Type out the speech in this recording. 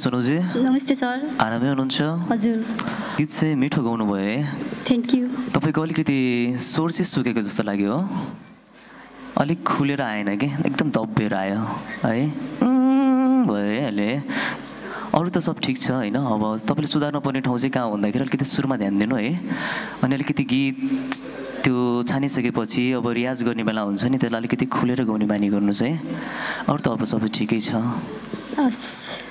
सोनुजी नमस्ते सर। आरामै हुनुहुन्छ? हजुर। गीत चाहिँ मिठो गाउनुभयो है। Thank you. तपाईँको अलिकति स्वर चाहिँ सुकेको जस्तो लाग्यो हो, अलिक खुलेर आएन कि एकदम दब्बिएर आयो है, भइहाल्यो है। अरू त सब ठिक छ होइन। अब तपाईँले सुधार्नु पर्ने ठाउँ चाहिँ कहाँ भन्दाखेरि अलिकति सुरमा ध्यान दिनु है, अनि अलिकति गीत त्यो छानिसकेपछि अब रियाज गर्ने बेला हुन्छ नि, त्यसलाई अलिकति खुलेर गाउने बानी गर्नुहोस् है। अरू त अब सबै ठिकै छ। हस्।